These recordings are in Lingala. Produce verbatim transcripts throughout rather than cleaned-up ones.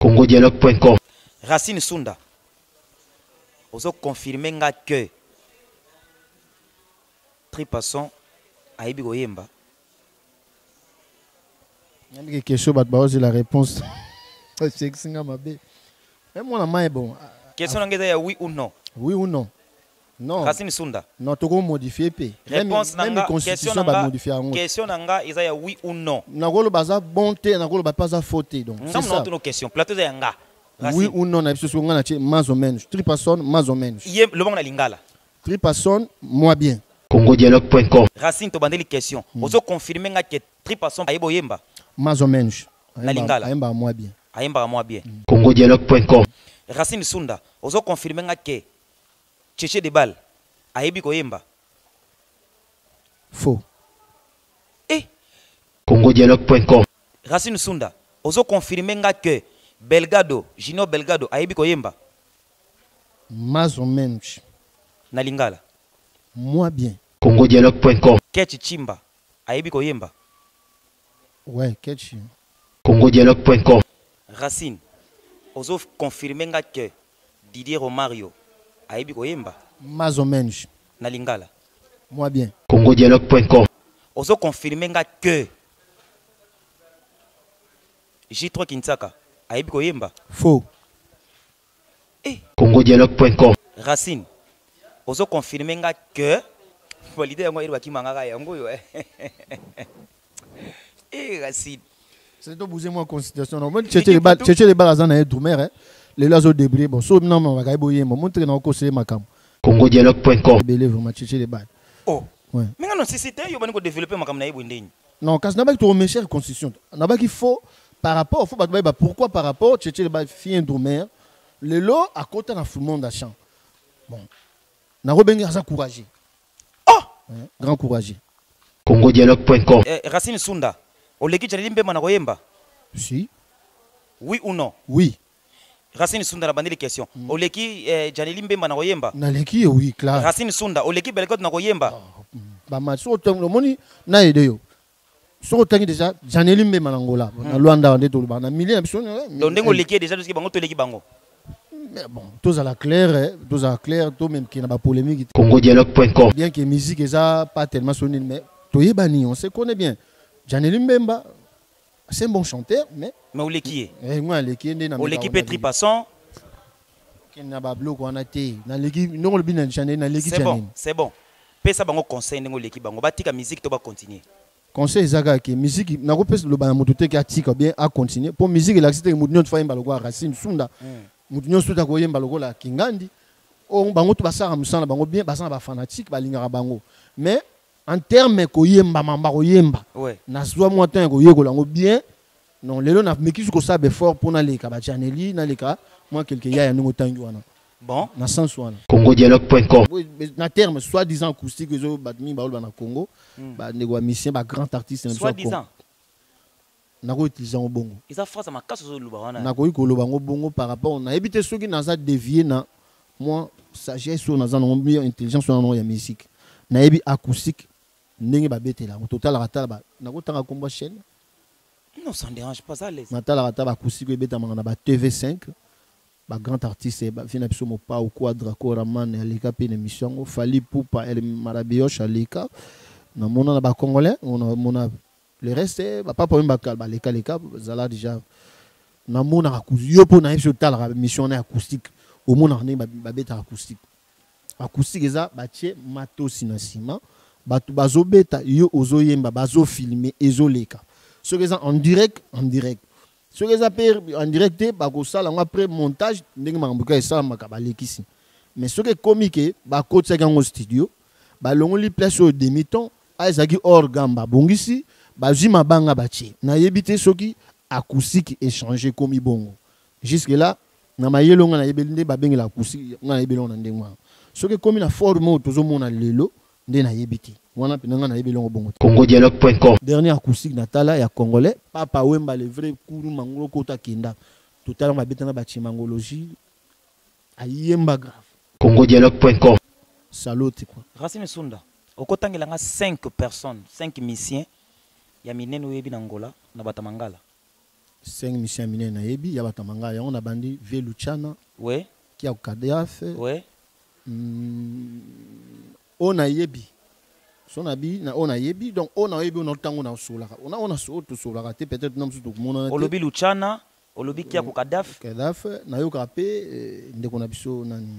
congodialogue point com. Racine Sunda. Ozo confirmer nga que Tripasson a ibi goyemba. Il y a quelque chose qui la réponse. C'est que c'est ma bé. Même moi la main est bon. Question nangeza oui ou non? Oui ou non? Non. Racine Sunda. Non, tu peux modifier p. Réponse nanga. Question nanga. Question nanga isa ya oui ou non? Nagolo baza bonté, nagolo ba pas à faute donc. C'est ça. Non, non, question. Plateau de nga. Oui ou non, na biso so ngana che mais ou menos. Tripasson mais ou menos. Yem le bon na lingala. Tripasson moi bien. congodialogue point com. Racine to bandeli question. Ozo confirmer nga que Tripasson ayebo yemba. Mais ou menos. Na lingala. Ayemba moi bien. Ayemba moi bien. congodialogue point com. Racine Sunda. Ozo confirmer nga que Cheche de Bal ayebi koyemba. Faux. Eh. congodialogue point com. Racine Sunda. Ozo confirmer nga que Belgado, Junior Belgado ayebi koyemba. Mais ou menos. Na lingala. Moi bien. congodialogue point com. Ketch Chimba ayebi koyemba. Ouais, Ketch. congodialogue point com. Racine. Ozo confirmer nga que Didier Romario ayebi koyemba. Mais ou menos. Na lingala. Moi bien. congodialogue point com. Ozo confirmer nga que J trois Kinsaka ayebi koyemba. Faux. Eh. congodialogue point com. Racine. Ozo confirmer nga que valide yango iri bakimanga yango yo. Eh Racine. C'est toi bouger moi constitution. Non, moi chercher les balles, chercher les balles à zana et Doumer. Les lazo débris bon so non on va gagner boyer mon montre na ko c'est makam. congodialogue point com. Belé vraiment chercher les balles. Oh. Ouais. Mais non si c'était yo bani ko développer makam na yebo ndeni. Non, quand n'a pas que remettre la constitution. N'a pas qu'il faut par rapport faut pas pourquoi par rapport chercher les balles fien Doumer. Le lot à côté na tout le monde à champ. Bon. Na rebenga ça courageux. Oh! Ouais, grand courageux. congodialogue point com. Eh, Racine Sunda. Oleki Janelimbe mana koyemba. Si. Oui ou non? Oui. Racine Sunda na bandeli question. Mm. Oleki eh, Janelimbe mana koyemba. Na leki oui clair. Racine Sunda oleki Belgado na koyemba. Oh, ba ma so to le moni na ide yo. So tangi déjà Janelimbe manangola. Na Luanda ndé to ba na million biso. Donc ndengo oleki déjà parce que bango to leki bango. Mais bon, tous à la claire, tous à la claire, tout même qui n'a pas polémique. congodialogue point com. Bien que musique est ça pas tellement sonné mais toyé bani on se connaît bien. Janelim Mbemba, c'est un bon chanteur, mais. Mais où l'équipe est moi, l'équipe est où l'équipe est Tripasson. Qui n'a pas bloqué, on a été. Dans l'équipe, non, le bin Janelim, dans l'équipe. C'est bon, c'est bon. Pesa bango conseil dans l'équipe bango. Batika musique, tu vas continuer. Conseil Zaga qui musique, n'a pas pèse le ban mototé qui a tika bien à continuer. Pour musique, il a accepté que Moudinho de Faïm Balogo Racine Sunda. Moudinho Souda Koyem Balogo la Kingandi. On bango tu vas ça Moussana bango bien, basana ba fanatique, balinga bango. Mais en termes koyemba mamba koyemba ouais na soit moi tant koyeko lango bien non lelo na meki ko sabe fort pour na leka ba chaneli na leka moi quelque ya ngo tangi wana bon na sens wana congodialogue point com. na terme soit disant acoustique zo badmi ba na Congo ba nego musicien ba grand artiste soit disant na ko utiliser ngo bongo isa phrase ma kaso zo luba wana na ko ikolo bango bongo par rapport na ebité soki na za dévier na moi sagesse na za no bien intelligence na no ya musique na ebi acoustique ndenge ba betela au total ratala ba na ko tanga komba chaîne non ça ne dérange pas ça les na tala ratala acoustique e beta manga na ba T V cinq ba grand artiste ba fina biso mo pa au quadra koraman alika pe émission o fali poupa el marabioche alika na mona na ba congolais on a mona le reste ba papa ba ba leka leka zala déjà na mona acoustique yo po na biso tala mission na acoustique au mona ne ba beta acoustique acoustique eza ba tie matosi na ciment batu bazobeta yo ozoyemba bazofilmer ezoleka ce que ça en direct en direct ce que ça en direct bakosala après montage ndenge makambuka esala makabalekisi mais ce que comique bakotsa kango studio balongoli place au demi-temps aizaki orgamba bongisi bazima banga bache na yebite soki acoustique échanger comme bongo jusque là na mayelonga na yebelinde babengela acoustique nga yebelonga ndengwa ce que comme na forme tozomona lelo ndena yebiti wana pinanga na yebelongo bongo congodialogue point com. dernier acoustique natala ya congolais papa wemba le vrai kuru mangolo kota kenda totalement babetana ba chimangologie ayemba grave congodialogue point com. salote quoi Racine Sunda okotangela cinq personnes cinq musiciens ya minene webi na Angola na batamangala cinq missions minés na yebi ya batamanga ya on a bandi V Luciana ouais qui a Kadaf ouais mm, on a yebi son abi na on a yebi donc on a yebi on a tango na solaka on a on a so to solaka te peut-être non tout monde olobi Luciana olobi qui a Kadaf Kadaf na yo kapé ndeko na biso nani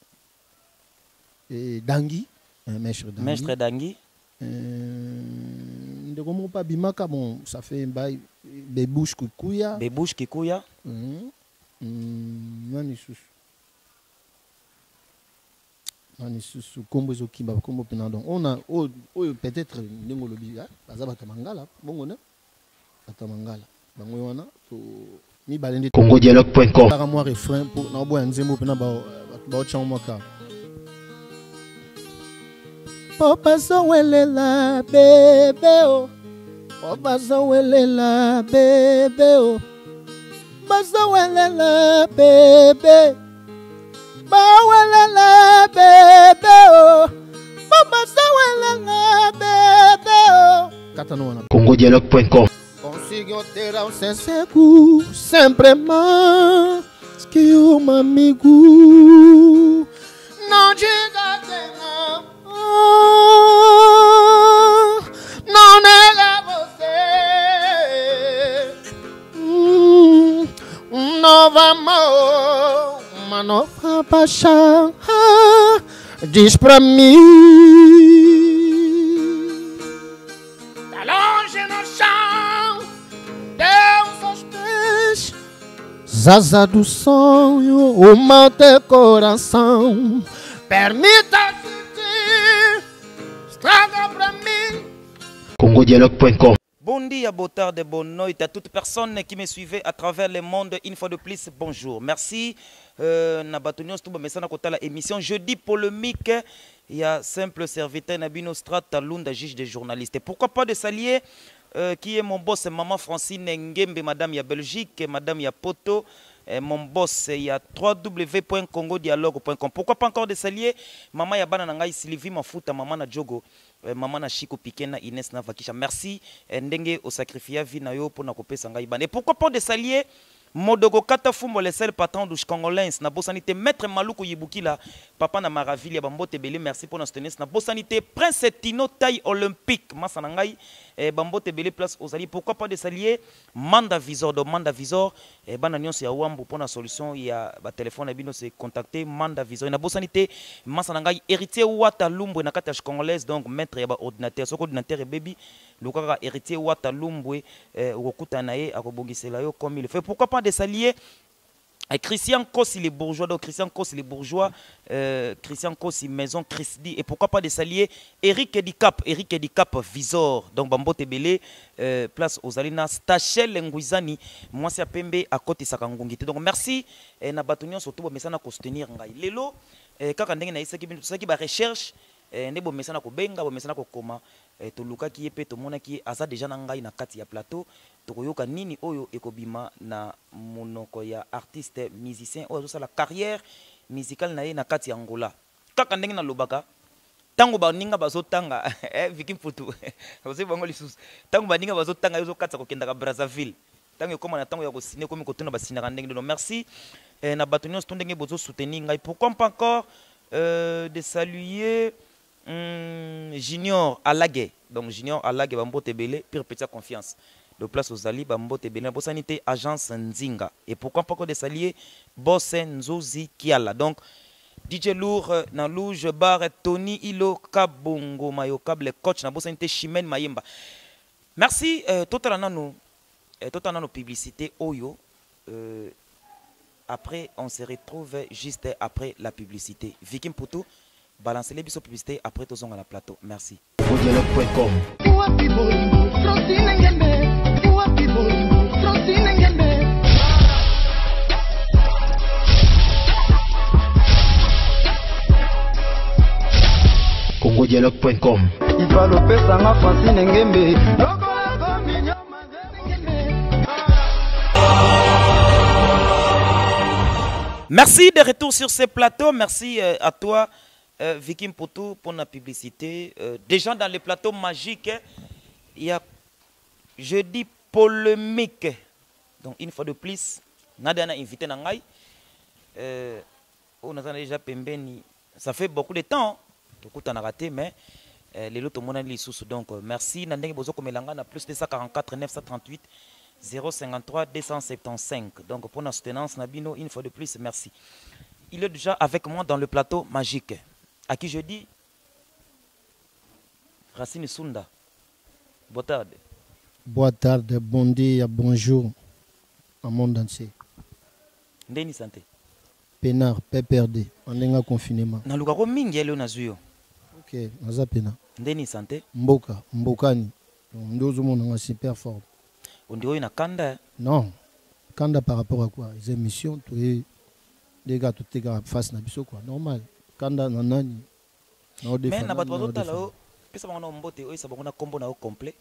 et Dangi maître Dangi maître Dangi de comment pas bimaka bon ça fait un bail bebouche kikuya bebouche kikuya nani susu nani susu kombo ezokimba kombo pena donc on a oh, oh, peut-être ndingo lobi baza batamangala bongo ne batamangala bango wana to mi balende congo dialogue point com para moi refrain pour na boya nzembo pena ba ba chamaka Papa Sawelela bebe o Papa Sawelela bebe o Basawelela bebe Bawelela bebe o Papa Sawelela bebe o Katano wana congo dialogue point com Consigo ter ao senseco Sempre-mais que um amigo Não diga que não não nega você hum, um novo amor, uma nova paixão ah, diz pra mim tá longe no chão Deus aos pés Zaza do sonho o mal teu coração permita congo dialogue point com Bon dia, beau tard de bonne nuit à toute personne qui me suivait à travers le monde. Une fois de plus, bonjour. Merci. Nabatonios tout mais ça na kota la émission jeudi polémique. Il y a simple serviteur Nabino Strat Lunda juge des journalistes. Et pourquoi pas de s'allier euh, qui est mon boss maman Francine Ngembe madame ya Belgique, madame ya Poto. Et mon boss, il y a w w w point congo dialogue point com. Pourquoi pas encore de s'allier maman ya bana nangai Sylvie Mafuta, maman na Djogo, maman na Chico Pikena, Inès na Vakisha. Merci ndenge au sacrifice vie na yo pour na kopesa ngai bana. Et pourquoi pas de s'allier Modogo Kata Fumbo, le seul patron du Congolais, na bosanité maître Maluku Yibukila, papa na Maraville, Bambote Belé, merci pour notre tennis. Na bosanité Prince Tino taille olympique, Massanangai, Bambote Belé place aux alliés. Pourquoi pas de s'allier Manda Visor, de Manda Visor, et Bananion c'est Wambo pour la solution. Il y a ba téléphone Abino c'est contacté Manda Visor. Na bosanité Massanangai héritier Wata Lumbo na Kata Congolaise donc maître yaba ordinateur, son ordinateur et baby, le cas héritier Wata Lumbo, Rokuta nae akobongisela yo comme il fait. Pourquoi pas de s'allier Et Christian Kossi les bourgeois, donc Christian Kossi les bourgeois, euh, Christian Kossi maison Christi, et pourquoi pas de s'allier Eric Edicap, Eric Edicap Visor, donc Bambo Tebele, euh, place aux Alina, Stachel Nguizani, moi c'est à Pembe à côté Sakangongite. Donc merci, et na batunion surtout, mais ça n'a qu'à soutenir Ngai. Lelo, quand on a ce qui va recherche, ne bo mesana ko benga, bo mesana ko koma, to luka ki epe to mona ki aza déjà na ngai na kati ya plateau. Tokoyoka nini oyo ekobima na monoko ya artiste musicien oyo ça la carrière musicale na ye na kati ya Angola kaka ndenge na lobaka tango ba ninga bazotanga eh Vicky Mputu oze bango lisusu tango ba ninga bazotanga yo katsa ko kenda ka Brazzaville tango ekoma na tango ya ko signer komi ko tuna ba signer ndenge no merci eh, na batonyo stondenge bozo soutenir ngai pourquoi pas encore euh, de saluer hum, Junior Alage donc Junior Alage bambo tebele pire petite confiance de place aux alliés, Bambote Bénin, Bossanité, agence Nzinga. Et pourquoi pas que des alliés, Bossen Zozi Kiala. Donc, D J Lour, Nalouj, Bar, Tony, Ilo, Kabongo, Mayo, Kable, coach, na Bossanité, Chimène, Mayemba. Merci, euh, totalement nous, euh, totalement nos publicités, Oyo. Euh, après, on se retrouve juste après la publicité. Vikim Poutou, balancez les bisous publicités après tous on à la plateau. Merci. Dialogue point com. congo dialogue point com. Merci de retour sur ce plateau. Merci euh, à toi, euh, Vicky Mputu, pour la publicité. Euh, déjà dans les plateaux magiques, il y a jeudi polémique. Donc une fois de plus, Nadia a invité Nangai. Euh, on a déjà pembeni. Ça fait beaucoup de temps. Tout on a raté, mais euh, les autres monde les sous. Donc euh, merci. Nandeng bozo komelanga na plus deux cent quarante-quatre neuf cent trente-huit zéro cinquante-trois deux cent soixante-quinze. Donc pour notre soutenance, Nabino, une fois de plus, merci. Il est déjà avec moi dans le plateau magique. À qui je dis Racine Sunda. Boa tarde. Boa tarde, bon dia, bonjour au monde entier. Ndeni santé. Pénard, P P R D, on est en confinement. Na luka ko mingi leo nazuyo. Ok, naza pena. Ndeni santé. Mboka, mbokani. Ndozo mona super fort. On dit na kanda. Non. Kanda par rapport à quoi? Les émissions, tu es des gars tout est face na biso quoi. Normal. Kanda nanani. Mais na bato bazo tala o. Pesa bango na mbote o isa bango na kombo na o complet.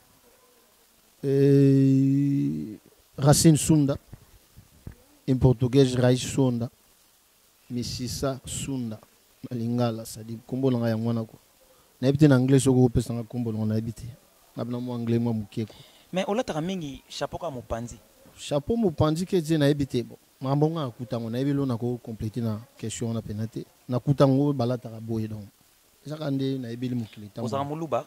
Eh, Racine Sunda. En portugais, Raiz Sunda. Mississa Sunda. Malingala, ça dit kombo na ya mwana ko. Na habité en anglais soko pesa na kombo na habité. Na bana mo anglais mo mukeko. Mais on l'a mingi chapeau ka mopanzi. Chapeau mopanzi ke je na habité bon. Mambo nga kutango na ebilo na ko compléter na question na penate. Na kutango balata ka boye donc. Ça kande na ebili mukili. Ozara muluba.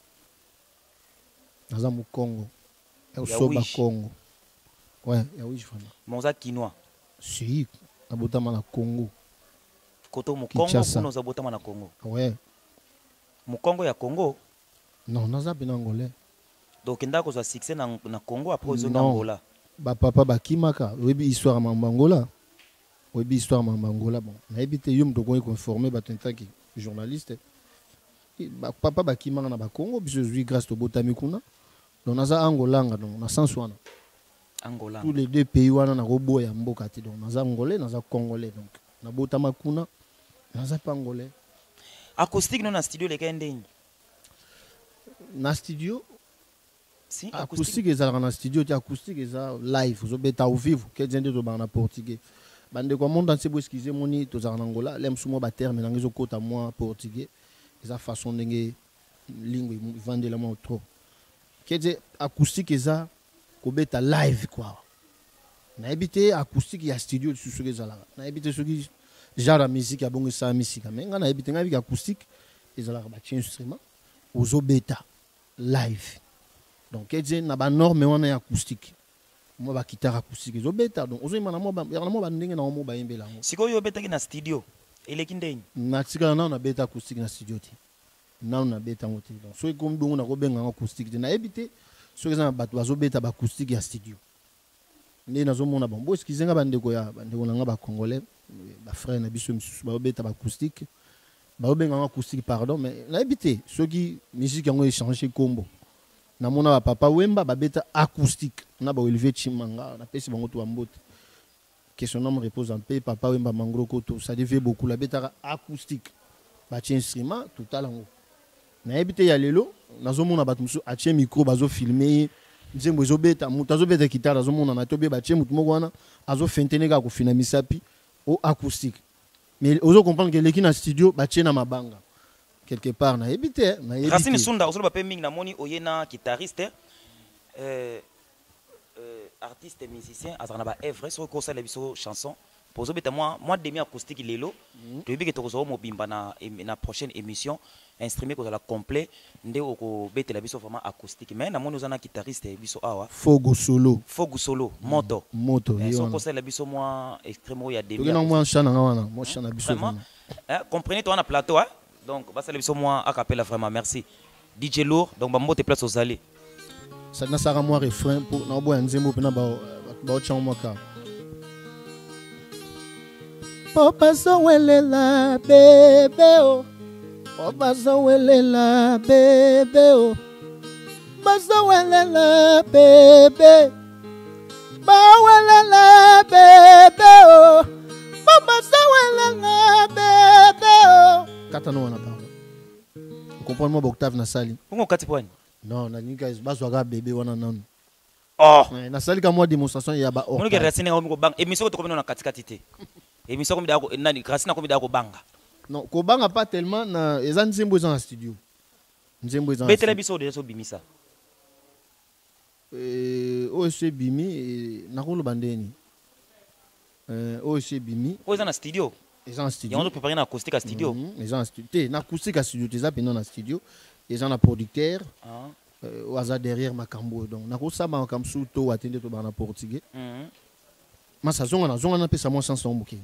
Naza mu Congo. Ya soba Congo. Ouais, ya oui fana. Monza quinoa. Si, abotama na Congo. Koto mu Congo kuno zabotama na Congo. Ouais. Mu Congo ya Congo. Non, naza bina angolais. Donc ndako za succès na na Congo après zo Angola. Ba papa ba kimaka, webi histoire ma Angola. Webi histoire ma Angola bon. Na ebité yum to ko informer ba tentaki journaliste. Ba papa ba kimaka na ba Congo biso zui grâce to botami kuna. Donc naza Angolanga donc na sens wana. Angola. Tous les deux pays wana na robo ya mboka ti donc naza angolais naza congolais donc na botama kuna naza pas angolais. Acoustique non na studio le kendeni. Na studio si acoustique ezalaka na studio ti acoustique eza live ozobeta au vivo ke jende to bana portugais bande ko monde entier bo excusez moni to za na Angola lem sumo ba terme na ngezo kota moi portugais eza façon ndenge lingua vandela mo trop ke je acoustique eza kobeta live quoi na habité acoustique ya studio susu ezalaka na habité soki genre musique ya bongo sa musique mais nga na habité nga bi acoustique ezalaka ba instrument ozobeta live donc et na ba norme wana ya acoustique moi ba guitare acoustique ezobeta donc ozo imana mo ba na mo ba ndenge na mo ba yembela ngo siko yo beta ki na studio eleki ndeni na tika na na beta acoustique na studio ti na na beta ngoti donc so ko mbongo na ko benga acoustique na habité so ezana bato bazobeta ba acoustique ya studio ndé nazo mona bon bo excusez nga bandeko ya bandeko na nga ba congolais ba frère na biso misusu ba beta ba acoustique ba benga acoustique pardon mais na habité ceux qui musique yango échanger combo na mona ba papa wemba ba beta acoustique na ba Olivier Chimanga na pesi bango to ambote question na me repose en paix papa wemba mangro koto ça devait beaucoup la beta acoustique ba ti instrument tout à l'ango na habité ya lelo nazo mona bato musu a tie micro bazo filmer nzembo ezobeta mutu azobeta guitare azo mona na tobe ba tie mutu moko wana azo fenteneka ko fina misapi au acoustique mais ozo comprendre que leki na studio ba tie na mabanga quelque part na habité na habité Racine Sunda ozo ba pe mingi na moni oyena guitariste euh euh artiste musicien azana ba œuvre so ko sala biso chanson pozo beta moi moi demi acoustique lelo to bi ke to zo mo bimba na na prochaine émission instrument ko la complet nde ko betela biso vraiment acoustique mais na moni ozana guitariste biso awa Fogo solo Fogo solo moto moto so ko sala biso moi extrêmement ya demi to moi chana wana moi chana biso vraiment comprenez toi na plateau hein donc ba sala biso moi a cappella vraiment merci D J Lourd donc ba moto place aux allées ça na sara moi refrain pour na bo nzembo pena ba ba chama moi ka Papa sowelela bebe o Papa sowelela bebe o Basowelela bebe Bawelela bebe o Papa sowelela bebe o Kata no wana pardon comprendre moi octave na sali Ngo kati point non na nika bazwaka bebe wana nanu oh na sali ka moi démonstration ya ba Mono ke Racine ngo bang émission to komino na kati kati te émission comme dako nani Racine comme dako banga non ko banga pas tellement na eza nzembo eza na studio nzembo eza betela biso de so bimisa O S Bimi nakolo bandeni. O S Bimi. O dans studio. Ils ont un studio. Ils ont préparé une acoustique à studio. Ils ont un studio. Une acoustique à studio. Ils ont un studio. Ils ont un producteur. Au hasard derrière Makambo. Donc, na kosa ma kamsu to atende to bana portugais. Ma sa zonga na zonga na pesa mo chanson buke.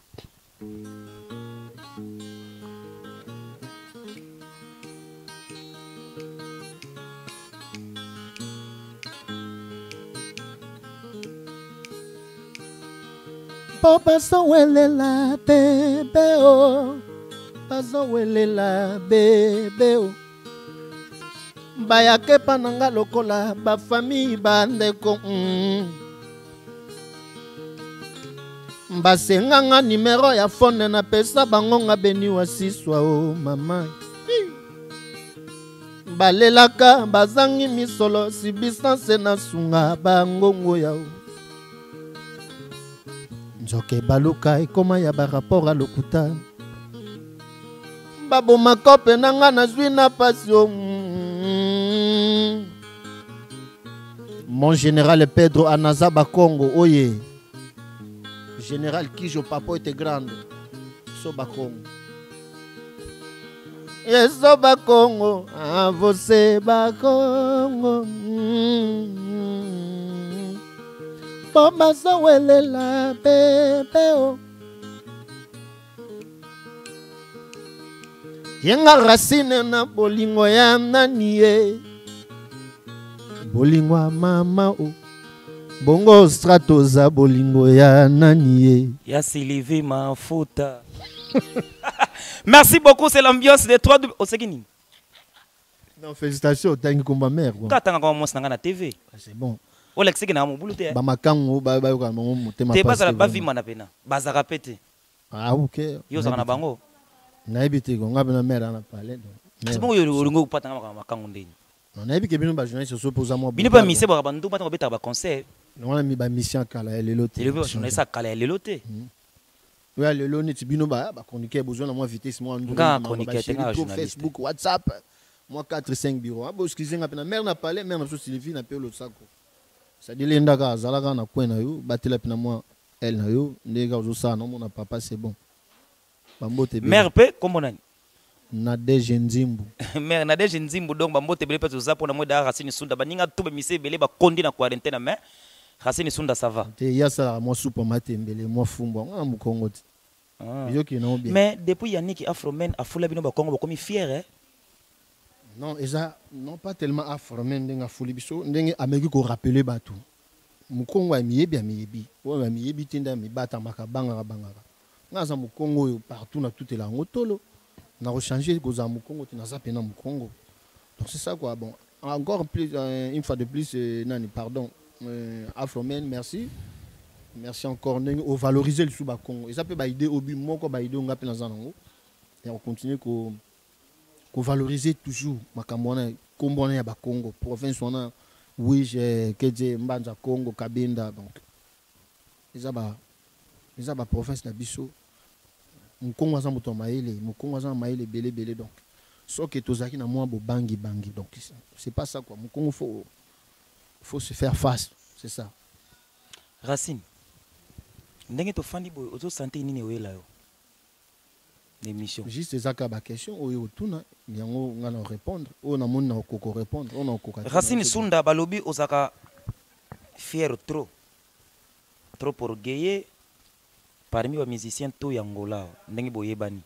Papa welela bebe o. Papa welela bebe o. Bayake pananga lokola ba famille bandeko mm. Basenganga numero ya phone na pesa bangonga beni wasiswa o mama balelaka bazangi misolo sibistance na sunga bangongo yao njoke baluka ekoma ya ba rapport a lokuta babo makope nanga na zwi na passion. Mon général Pedro Anazaba Congo, oye. Général Kijo Papo était grande. Soba Congo. Et Soba Congo, ah, você ba Congo. Bomba sawele la bebe. Yenga racine na bolingo ya nanie. Bolingo mama o. Bongo stratoza bolingo ya nanie. Ya Sylvie Mafuta. Merci beaucoup, c'est l'ambiance des trois. Au Segini. Non, félicitations, t'as une combat mère. Quand t'as encore mon sang na T V. C'est bon. O Lex Segini na mon boulot te. Ba makango ba ba ko mo tema pas. Te pas la ba vi mana pena. Bazaka pete. Ah OK. Yo za na bango. Na ebite ko ngabe na mère na parler. C'est bon yo olingo patanga makango ndeni. On a vu que bino ba journaliste se pose à moi. Bino pas mise ba bandu patanga beta ba concert. On a mis ba mission kala lelote. Le journaliste a kala lelote. Oui, le loni tibino ba ba chroniqueur besoin na moi vitesse moi ndou. Nga chroniqueur tenga journaliste. Facebook, WhatsApp. Moi quatre cinq bureaux. Abo excusez nga pena mère na parler, mère na so Sylvie na pe lo sako. Ça dit lenda ka zalaka na coin na yo, batela pena moi elle na yo, ndega zo sa non mon papa c'est bon. Bambote bien. Mère pe comment nani? Nadege Nzimbu. Mère Nadege Nzimbu donc bambote bele pe zo za pona moi da Racine Sunda baninga to be mise bele ba kondi na quarantaine mais Racine Sunda ça va. Te ya ça moi soupe matembele, moi fumbo, nga mu Congo. Ah. Yo ki non bien. Mais depuis Yannick Afromen a foula bino ba Congo ba komi fier hein. Non, eza non pas tellement Afromen ndenga fouli biso, ndenge ameki ko rappeler batu. Mu Congo amiyebi amiyebi. O amiyebi tinda mi bata makabanga banga. Ngaza mu Congo yo partout na tout la ngotolo. Na rechanger koza mu Congo tina za pena mu Congo. Donc c'est ça quoi. Bon, encore plus euh, une fois de plus euh, nani pardon. Euh, Afromen, merci. Merci encore au valoriser le Souba Congo. Et ça peut ba idée au but moko ba idée nga pena zanango. Et on continue ko ko valoriser toujours makamona kombona ya ba Congo. Province on oui, j'ai Kedje Mbanja Congo Kabinda donc. Ils ba ils ba province na biso. Mu Congo za muto maele, mu Congo za maele belé belé donc. So que tozaki na moi bo bangi bangi donc c'est pas ça quoi. Mu Congo faut faut se faire face, c'est ça. Racine. Ndenge to fandi boy ozo santé nini wela yo. L'émission. Juste ça ka ba question oyo tuna yango ngana répondre. O na mona ko répondre, on na ko ka. Racine Sunda balobi ozaka fier trop. Trop orgueilleux parmi les musiciens tout yangola. Ndenge boyebani.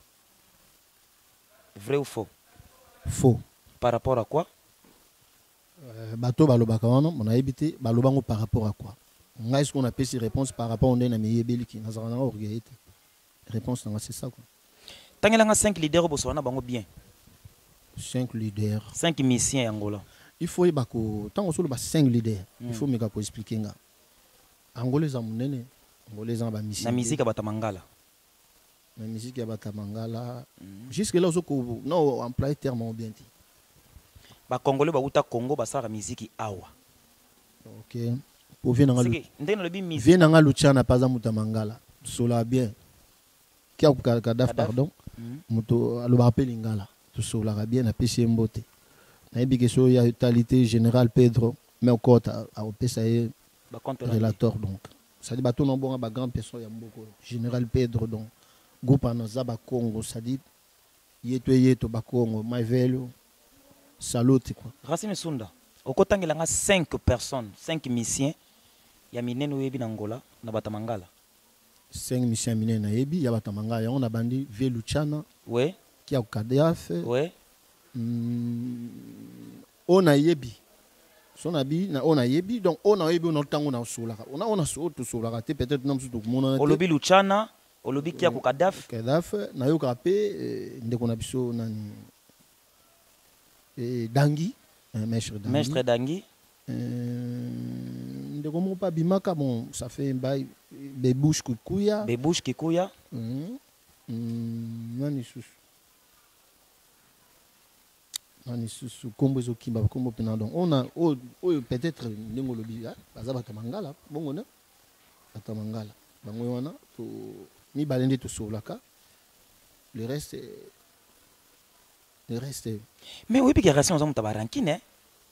Vrai ou faux? Faux. Par rapport à quoi? Euh, bateau balobaka wana on a évité balobango par rapport à quoi? Est-ce qu'on a pu ces réponses par rapport au ndena meyebeli ki nazana orgueilleux? Réponse c'est ça quoi. Tangelanga cinq leaders au Botswana bango bien. cinq leaders. cinq musiciens Angola. Il faut y bako tant on ba cinq leaders. Il faut me ka ko expliquer nga. Angolais za munene, Angolais za ba musiciens. Na musique bata mangala. Na musique bata mangala. Jusque là on non employé terme bien dit. Ba Congolais ba uta Congo ba sara musique awa. OK. Pour venir dans le ndenge le bi musique. Viens dans le Tchana pas za mutamangala. Sola bien. Qui a kadaf pardon. Muto alo ba pelingala. To sola bien na pesi mbote. Na ebi keso ya talité général Pedro mais encore à opesa ye ba compte relateur donc ça dit bato non bon ba grand personne ya mboko général Pedro donc groupe anaza ba Congo ça dit yeto yeto ba Congo Mavelo salute quoi. Racine Sunda okotangela nga cinq personnes cinq missions ya minene yebi na Angola na batamangala cinq missions minene na yebi ya batamangala ya on a bandi Veluchana ouais qui a Kadhafi ouais mm, on a yebi son abi na on a yebi donc on a yebi on a tango na solaka on a on a so to solaka te peut-être non tout mona olobi Luchana olobi kia ko Kadhafi Kadhafi na yo kapé ndeko na biso nani et Dangi un maître Dangi maître Dangi euh ndeko mo pa bimaka bon ça fait un bail Bebouche Kikuya Bebouche Kikuya mhm nani sous nani sous kombo zo kimba kombo pena donc on a oh peut-être ndingo lobi baza batamangala bongo na batamangala bango wana to mi balende to solaka le reste le reste mais oui puis racine on zamuta barankine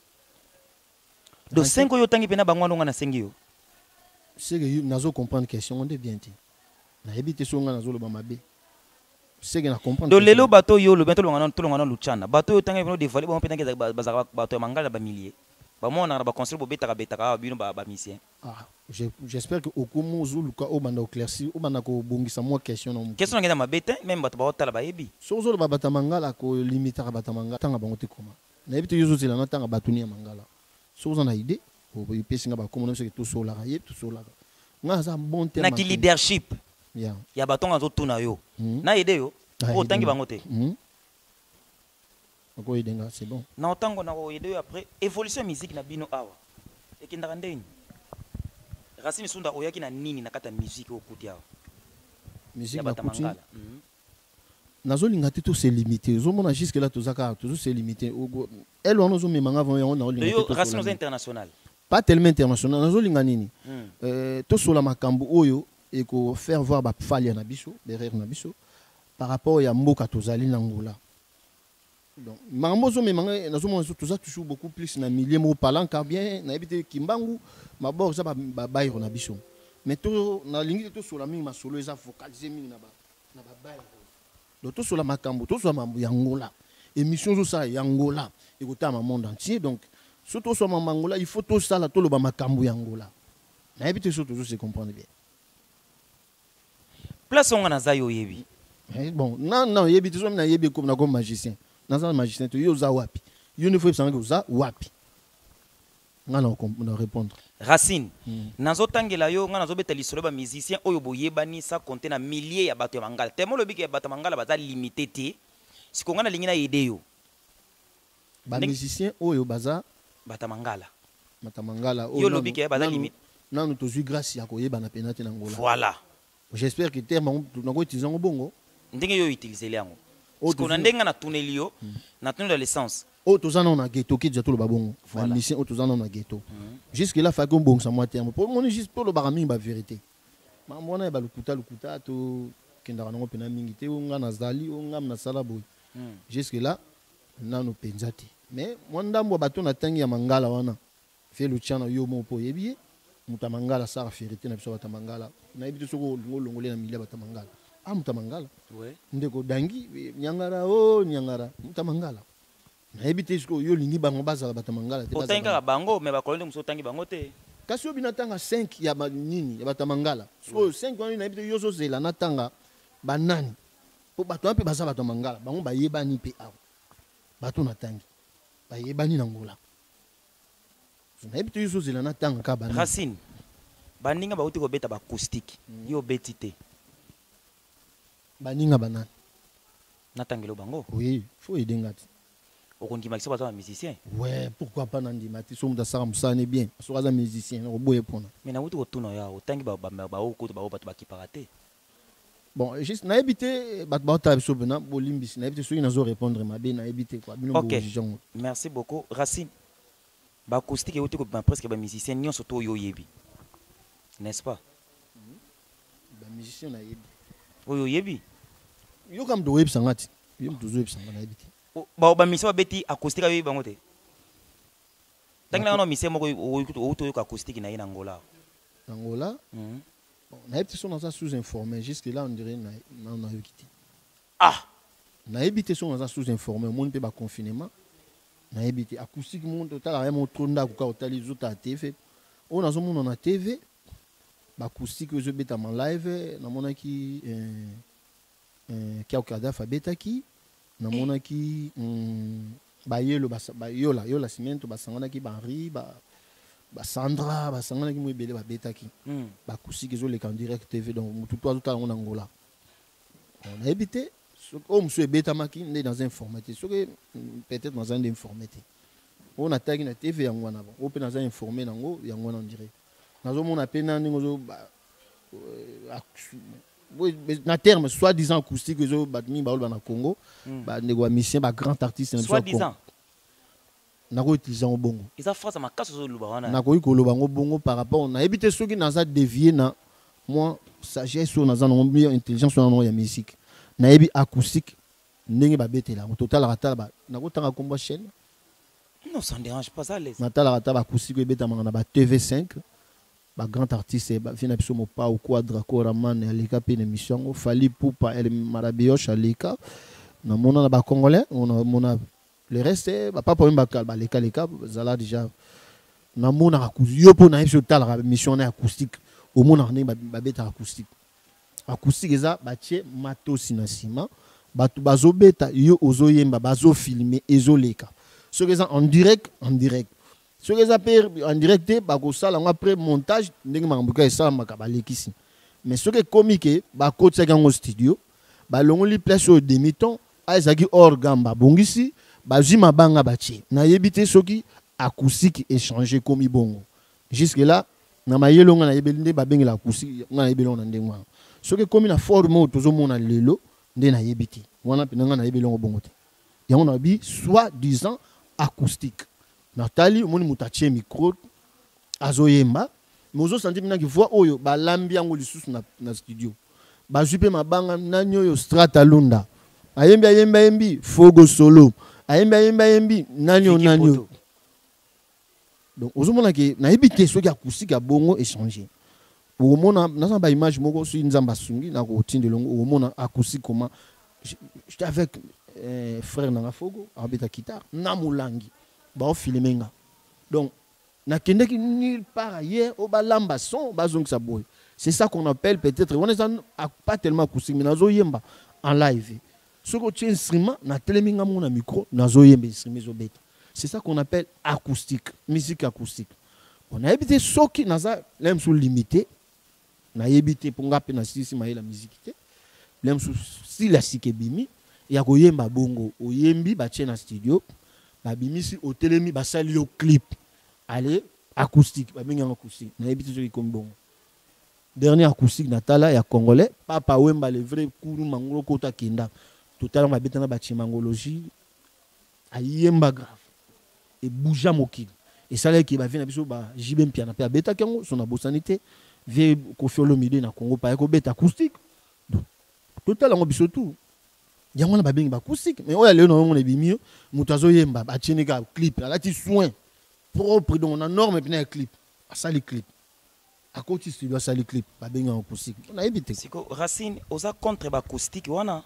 do cinq yo tangi pena bango nga na sengi yo c'est que nazo comprendre question on est bien ti na ebite so nga nazo lo ba mabe c'est que na comprendre do lelo bato yo lo bento lo ngana to lo ngana Luchana bato yo tangi pena dévoiler bon pena ke bazaka bato ya mangala ba milliers ba mona ba construire bo betaka betaka bino ba ba mission ah j'espère que okumu zuluka o banda éclairci o banda ko bongisa moi question non question ngena mabete même bato ba otala ba yebi so zo lo ba batamangala ko limiter batamangala tanga bango te koma na ebite yo zo zela na tanga batuni ya mangala so zo na idée o pesi nga ba komo no se to so la yeb to so la nga za bon terme na ki leadership ya ya batonga zo tuna yo na idée yo o tangi bango te ko idenga c'est bon na otango na ko idée après évolution musique na bino awa ekindaka ndeni Racine Sunda oyaki na nini na kata musique okuti awa musique ba kuti nazolinga te to se limiter zo mona jusque là tozaka toujours se limiter elle on zo memanga avant on a linga te Racine international pas tellement international nazolinga nini euh to sola makambo oyo et ko faire voir ba falia na biso derrière na biso par rapport ya mboka tozali na Angola donc makambo zo memanga nazo mona toza toujours beaucoup plus na milieu mo parlant car bien na ebite kimbangu mabor za ba bairo na biso mais to na lingi to sola mingi masolo eza focaliser mingi na ba na ba bairo donc tout sur la makambo tout sur mambo yangola émission zo ça yangola et côté à monde entier donc surtout sur mambo il faut tout ça là tout le ba makambo yangola na habite surtout se comprendre bien place on na zayo yebi bon non non yebi tout na yebi comme na comme magicien na za magicien to yo za wapi yo ne faut pas que za wapi ngana ko na répondre Racine nazo tangela yo ngana zo beta lisolo ba musicien oyo boyebani sa compter na milliers ya bato ya mangala temo lobiki ya bato mangala baza limité te siko ngana lingina yede yo ba musicien oyo baza bato mangala bato mangala yo lobiki ya baza limité nanu tozu grâce ya koyeba na penate na Angola voilà j'espère que terme na ko utiliser ngobongo ndenge yo utiliser liango siko na ndenga na tuneli yo na tuneli de l'essence oh tous on a ghetto qui déjà tout le babon voilà mission tous on a ghetto jusque là fa qu'on bon ça moi terme pour mon juste pour le barami ba vérité ma mona ba lukuta lukuta to kenda na ngopena mingi te nga na zali nga na sala boy jusque là nanu penzati mais moi ndambo bato na tangi ya mangala wana fait Luchana yo mo po yebi mutamangala sa vérité na biso batamangala na yebi to ko ngolongole na milia batamangala ah mutamangala ouais ndeko dangi nyangara oh nyangara mutamangala na ebite isko yo lingi bango bazala batamangala te bazala otangi bango mais bakolonde muso tangi bango te kasi yo binatanga cinq ya nini ya batamangala so cinq wani na ebite yo so zela natanga banani po bato ampe bazala batamangala bango bayebani pe awo bato natangi bayebani na Angola na ebite yo so zela natanga ka banani Racine baninga ba uti ko beta ba acoustique yo beti te baninga banani natangelo bango oui faut edengati okondi makisa bato ba musicien ouais pourquoi pas nandi mati so muda sara musane bien so kaza musicien no boye pona mais na uti ko tuna ya otangi ba ba ba ko ba bato ba kiparate bon juste na ebité bat ba ta biso bena bolimbis na ebité so ina zo répondre mabe na ebité quoi bino bo jijon merci beaucoup Racine ba acoustique uti ko ba presque ba musicien nyon soto yo yebi n'est-ce pas ba musicien na yebi oyo yebi yo kam do web sangati yo mtuzo web sangana ebité ba ba mission beti acoustique ayo bango te Tangla no mise moko outo yo acoustique na Angola. Angola. Mhm. On a été sous-informé jusque là on dirait na on a quitté. Ah. Na habité sous-informé, monde peut ba confinement. Na habité acoustique monde total a mon tronda ko ka otali zota T V. On a zo monde na T V. Ba acoustique je beta en live na mona ki euh euh ki okada fa beta ki na mona ki ba yelo ba yola yola cimento ba sangana ki ba Henri ba ba Sandra ba sangana ki mo ebele ba beta ki ba acoustique zo le en direct T V donc tout toi tout en Angola. On a habité oh monsieur beta maki né dans informatique so que peut-être dans un informatique. On a tagi na T V yango na ba on peut dans un informé nango yango na on dirait. Nazo mona pena ningo zo ba na terme soi-disant acoustique zo batmi ba na Congo ba nego musicien ba grand artiste soi-disant nako utiliser en bongo ils a face ma casse zo luba wana nako ko loba ngo bongo par rapport na éviter ceux qui naza dévier na moi sagesse sur naza no meilleure intelligence sur na ya musique na ebi acoustique ndenge ba betela au total rata ba nako tanga komba chaîne non ça ne dérange pas ça les na tala rata ba acoustique beta na ba T V cinq ba grand artiste ba vina biso mo pa au quadra koraman alika pe émission Fali Poupa El Marabioche alika na mona na ba congolais on a mona le reste ba pas problème ba ba leka leka zala déjà na mona akuzi yo po na biso tala mission na acoustique au mona na ba beta acoustique acoustique eza ba tie matosi na sima batu bazo beta yo ozo yemba bazo filmer ezo leka ce que en direct en direct ce que ça peut en direct ba ko sala après montage ndenge makambuka esa makabalekisi mais ce que comique ba ko tsaka ngo studio ba longoli place au demi-temps aizaki orgamba bongisi ba jima banga bachi na yebite soki acoustique échanger comme bongo jusque là na mayelo nga na yebelinde ba bengela acoustique nga na yebelo na ndengwa ce que comme na forme tozo mona lelo nde na yebite wana pinanga na yebelo bongo te yango na bi soit disant acoustique Nathalie moni mutache micro azoyemba mozo senti mina ki voix oyo ba lambi yango lisusu na, na studio ba jupe mabanga nanyo yo strata lunda ayembi ayembi ayembi fogo solo ayembi ayembi ayembi nanyo nanyo donc ozomona ke na ebite soki acoustique ya bongo échanger omona na ba image moko sur nzamba sungi na ko tinde longo omona acoustique comment j'étais avec euh, frère nanga fogo abeta guitare na mulangi ba filmenga donc na kendeki nulle part ailleurs au balamba son bazong sa boy c'est ça qu'on appelle peut-être on est pas tellement acoustique mais nazo yemba en live ce que tu instrument na teleminga mon micro nazo yemba instrument zo beta c'est ça qu'on appelle acoustique musique acoustique on a évité soki naza l'aime sous limité na yebité pour ngape na sisi ma la musique té l'aime sous si la sikebimi ya ko yemba bongo oyembi ba tche na studio ba bimisi au telemi ba sali yo clip allez acoustique ba minga acoustique na yebité soki comme bongo dernier acoustique natala ya congolais papa wemba le vrai kuru mangolo kota kenda totalement ba betana ba chimangologie ayemba grave et bouja mokili et ça là qui va venir biso ba jibem piana pe beta kango son abosanité vie kofiolo midi na Congo pa ko beta acoustique donc totalement biso tout yango na ba bengi ba acoustique mais oya leo na on ebimi mutazo yemba ba chinika clip la ti soin propre donc on a norme pena clip a sali clip à côté studio a sali clip ba bengi acoustique on a évité siko Racine oza contre ba acoustique wana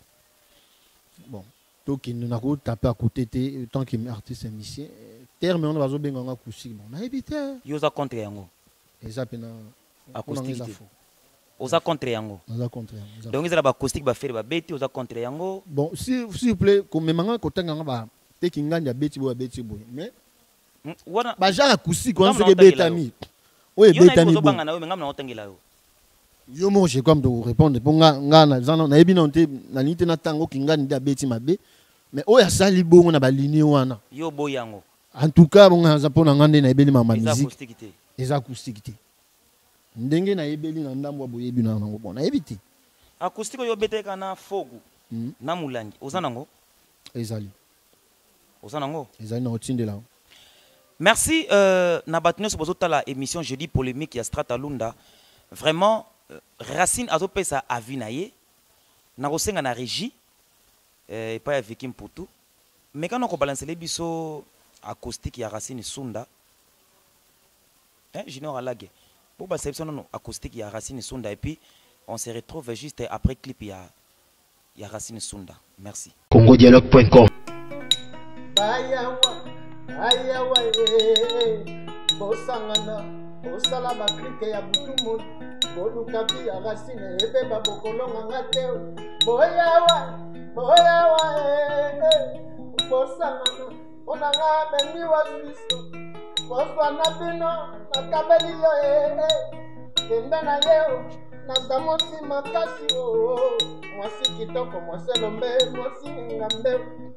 bon donc il n'a pas tapé à côté de tant que artiste et musicien terme on va zo benga acoustique bon on a évité yoza contre yango eza pena acoustique oza contre yango oza contre yango donc ezala ba acoustique ba faire ba beti oza contre yango bon s'il vous plaît comme manga ko tanga ba teki nganja beti bo beti bo mais wana ba genre acoustique on fait betami oui betami yo banga na yo ngam na otangela yo yo mo je comme de répondre pour nga nga na zana na ebi na te na nite na tango kingani da beti mabe mais oya sali bongo na ba ligne wana yo boyango en tout cas bon za pona ngande na ebeli mama musique acoustique te les acoustiques ndenge na ebeli na ndambo boyebi na nango bon na ebiti acoustique yo beteka na fogu na mulangi ozanango ezali ozanango ezali na otindela merci euh na batino sobozo tala émission jeudi polémique ya Strata Lunda vraiment euh, Racine azopesa avis na ye na kosenga na régie euh et pas avec Mputu mais quand on balance les biso acoustique ya Racine Sunda. Hein, Junior Alage. Pour bah c'est non acoustique ya Racine Sunda et puis on se retrouve juste après clip ya ya Racine Sunda. Merci. congo dialogue point com. Bayawa, bayawa, eh, bosangana, bosala bakrike ya butumu, boluka bi ya Racine ebe babokolonga ngate, boyawa, boyawa, eh, bosangana, onanga bengi wa Suisse, boswana bino, nakabeli yo, eh, kembe na yeo, nazamosi makasi, oh, mwasi kitoko, mwasi lombe, mwasi ngambe,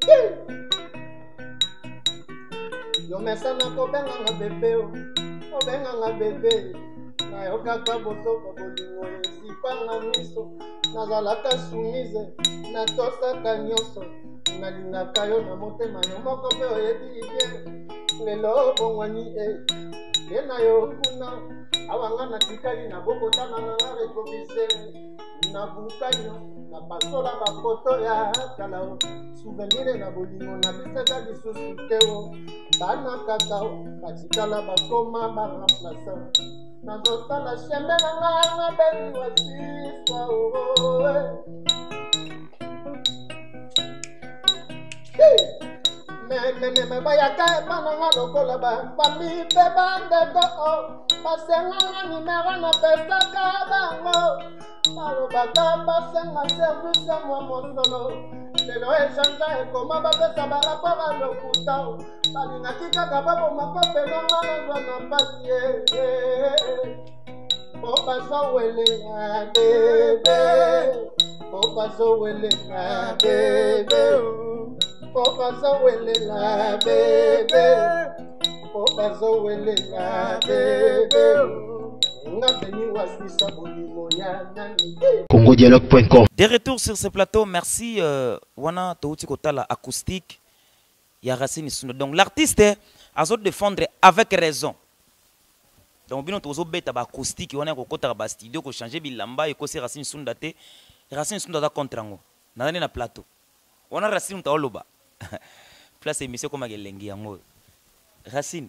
yo mesana kobenga nga bebe o kobenga nga bebe nayokaka bosoko bolingo esipanga miso nazalaka sumise natosaka nyonso nalingaka yo na motema yo moko mpe oyebi bien lelo bongwani e ye na yo kuna awanga natikali na bokotana nanga rekomise na bukanyo na pasola bafoto ya kala souvenir na bolingo na bisaka lisusu te o bana kakao batikala bakoma baremplace nazosala sheme na ngai na bebi wa siswa o mememe bayaka epananga lokola bafami mpe bandeko o basenganga nimero na pesaka bango balobaka basenga service mwa mosolo lelo echanga ekoma bapesa barapora lokuta balingaki kaka babomaka mpenanga nazwa na mpasi po bazowelenga bebe po bazowelenga bebe po bazowelenga bebe po bazowelenga bebe congo dialogue point com. De retour sur ce plateau, merci euh, Wana Touti Kotala acoustique ya Racine Sunda. Donc l'artiste a de défendre avec raison. Donc bino tozo beta ba acoustique wana ko kota ba studio ko changer bilamba et ko se Racine Sunda te Racine Sunda da contre ngo. Na na plateau. Wana Racine ta oloba. Place émission comme gelengi yango. Racine.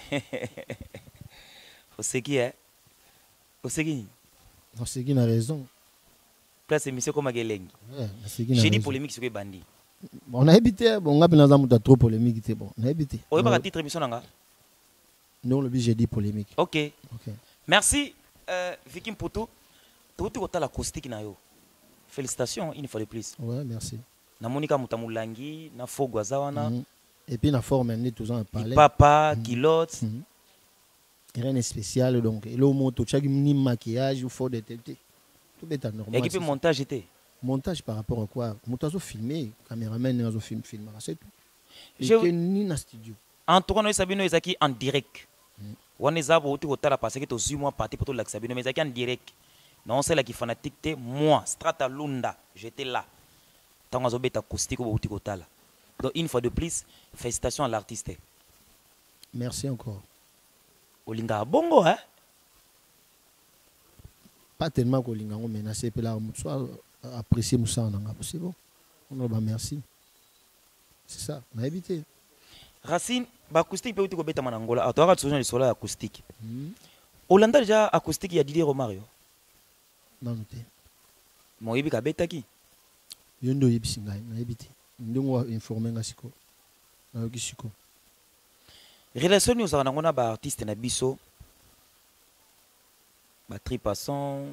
Faut ce qui est Oseki. Oseki a raison. Place émission comme Agelengi. J'ai dit polémique sur les bandits. On a évité, bon, on a bien trop polémique, c'est bon. On a évité. On va pas titre émission nanga. Non, le but j'ai dit polémique. Ok. Ok. Merci euh, Vicky Mputu. Tout est la acoustique na yo. Félicitations une fois de plus. Ouais, merci. Na Monica Mutamulangi, na Fogwazawana. Mm -hmm. Et puis na forme on est toujours en parler. Papa, Kilote. Mm -hmm. Rien de spécial donc et le moto chaque mini maquillage ou faut de tête tout est normal. Et puis montage était montage par rapport à quoi montage au filmé caméraman au film film c'est tout. Je ni na studio en tout cas nous sabino ezaki en direct on est abo tu kotala parce que to zui mois parti pour tout la sabino mais ezaki en direct non c'est là qui fanatique te moi Strata Lunda j'étais là tant azo beta acoustique au tu kotala donc une fois de plus félicitations à l'artiste. Merci encore. Olinga bongo hein pas tellement kolinga on menacer pe la soit apprécier Moussa nanga c'est bon on va merci c'est ça on a évité Racine ba acoustique pe uti ko beta manangola atora tsoja le sola acoustique Olanda déjà acoustique ya Didier Romario non non mo yibi ka beta ki yondo yibisinga na évité ndongo informer ngasiko na yokisiko. Relation nous avons un artiste na biso ba tripasson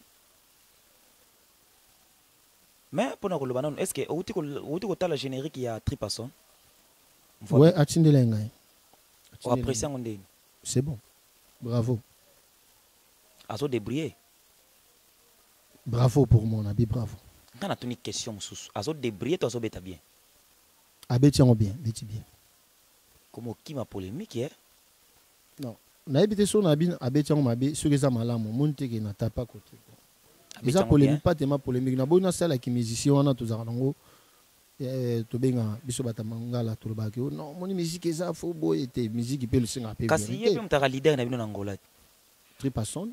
mais pour nous le est-ce que outi ko outi ko tala générique ya tripasson ouais atindela ngai on apprécie ngondeni c'est bon bravo azo débrouiller bravo pour mon ami bravo quand on a une question mususu azo débrouiller to azo beta bien abeti ngo bien beti bien comme qui m'a polémique hein non na ebité so na bin abeti ngo mabe so keza malamu monte ke na tapa côté déjà polémique pas tellement polémique na bona sala ki musicien wana to zaka ngo eh to benga biso batamangala to lobaki non mon musique eza fo boy était musique pe le singa pe kasi yepe mtaka leader na bino na Angola tripasson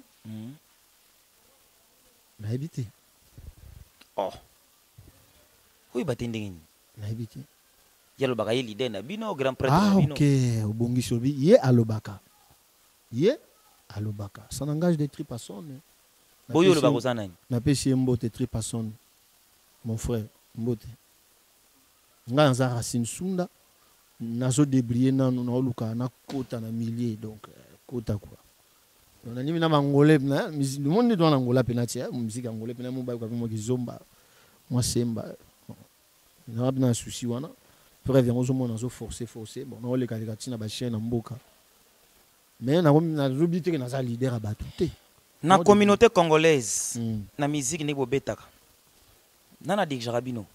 na ebité oh oui batendingini na ebité ya lobaka ye leader na bino grand prêtre Ah na bino. ok, obongisi obi ye alobaka. Ye alobaka. Ça n'engage des tripasson. Boyo lobaka kozana ni. Na pesi mbote tripasson. Mon frère, mbote. Nga nza Racine Sunda. Nazo débrier na na oluka na kota na millier donc kota quoi. On a mis na mangolais na musique le monde doit angola penati musique angolais pena mo ba ko mo kizomba. Moi semba. Na na souci wana. Frère vient aux hommes nazo forcer forcer bon na le kalika na ba chien na mboka. Mais na na zobité que na leader a batouté. Na communauté congolaise mm. na musique ni bobetaka. Nana dik jarabino.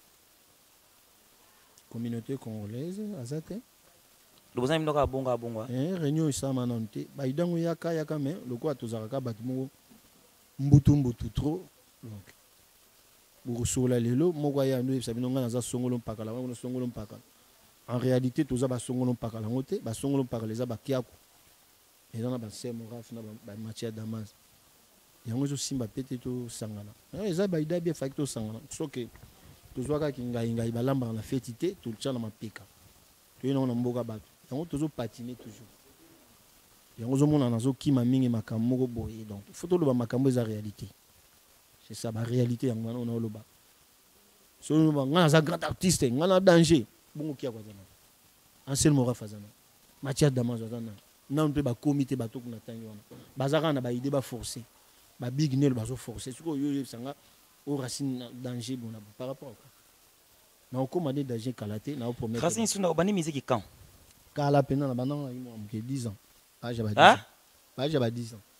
Communauté congolaise azate. Le besoin minoka bonga bonga. Eh réunion ça manante. Ba idango yaka yaka mais le quoi tozaraka batumo mbutu mbutu trop. Donc burusola lelo moko ya ndo sabino nga naza songolo mpaka la ngo songolo mpaka. En réalité toza ba songolo mpaka la ngote ba songolo mpaka les ba kiako. Et dans la base moraf na ba matière damas. Yango zo simba pete to sangana. Eh za ba ida bien facto sangana. Soke tozwaka kinga inga ibalamba na fetité tout le temps na mapeka. To yena na mboka bato. Yango tozo patiner toujours. Yango zo mona nazo kima mingi makambo moko boye donc faut to loba makambo za réalité. C'est ça la réalité yango on a loba. So loba nga za grand artiste, nga na danger. Bongo kia kwa zana. Ansel mora fazana. Matière damas zana. Na on peut ba comité bato kuna tangi wana. Bazaka na ba idée ba forcer. Ba big nel bazo forcer. Suko yo sanga au Racine danger bon par rapport na commandé danger kalaté na promettre Racine Sunda obani musique quand kala pena na bana il dix ans ah j'avais dix hein ans bah j'avais dix ans